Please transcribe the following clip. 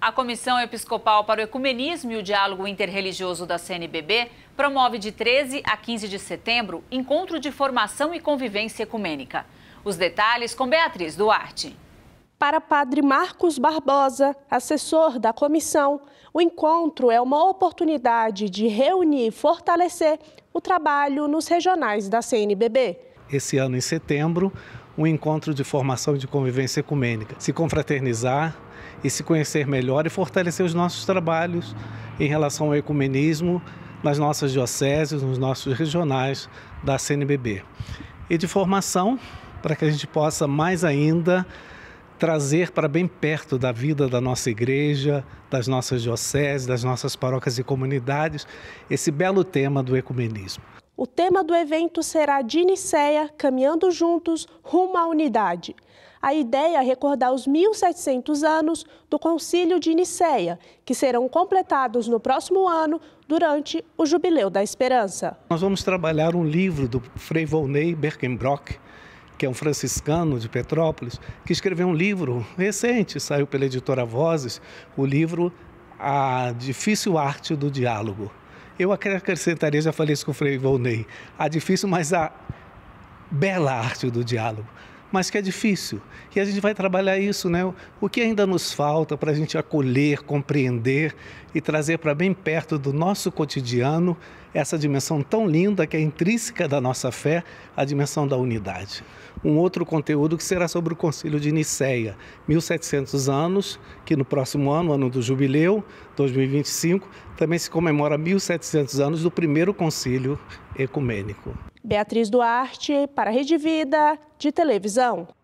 A Comissão Episcopal para o Ecumenismo e o Diálogo Interreligioso da CNBB promove de 13 a 15 de setembro encontro de formação e convivência ecumênica. Os detalhes com Beatriz Duarte. Para Padre Marcos Barbosa, assessor da comissão, o encontro é uma oportunidade de reunir e fortalecer o trabalho nos regionais da CNBB. Esse ano, em setembro, um encontro de formação e de convivência ecumênica. Se confraternizar e se conhecer melhor e fortalecer os nossos trabalhos em relação ao ecumenismo nas nossas dioceses, nos nossos regionais da CNBB. E de formação, para que a gente possa mais ainda trazer para bem perto da vida da nossa igreja, das nossas dioceses, das nossas paróquias e comunidades, esse belo tema do ecumenismo. O tema do evento será de Nicéia, caminhando juntos rumo à unidade. A ideia é recordar os 1.700 anos do Concílio de Nicéia, que serão completados no próximo ano durante o Jubileu da Esperança. Nós vamos trabalhar um livro do Frei Volney Berkenbrock, que é um franciscano de Petrópolis, que escreveu um livro recente, saiu pela editora Vozes, o livro A Difícil Arte do Diálogo. Eu acrescentaria, já falei isso com o Frei Volney, a difícil, mas a bela arte do diálogo, mas que é difícil. E a gente vai trabalhar isso, né? O que ainda nos falta para a gente acolher, compreender e trazer para bem perto do nosso cotidiano essa dimensão tão linda que é intrínseca da nossa fé, a dimensão da unidade. Um outro conteúdo que será sobre o Concílio de Nicéia, 1.700 anos, que no próximo ano, ano do Jubileu, 2025, também se comemora 1.700 anos do primeiro concílio ecumênico. Beatriz Duarte, para a Rede Vida de Televisão.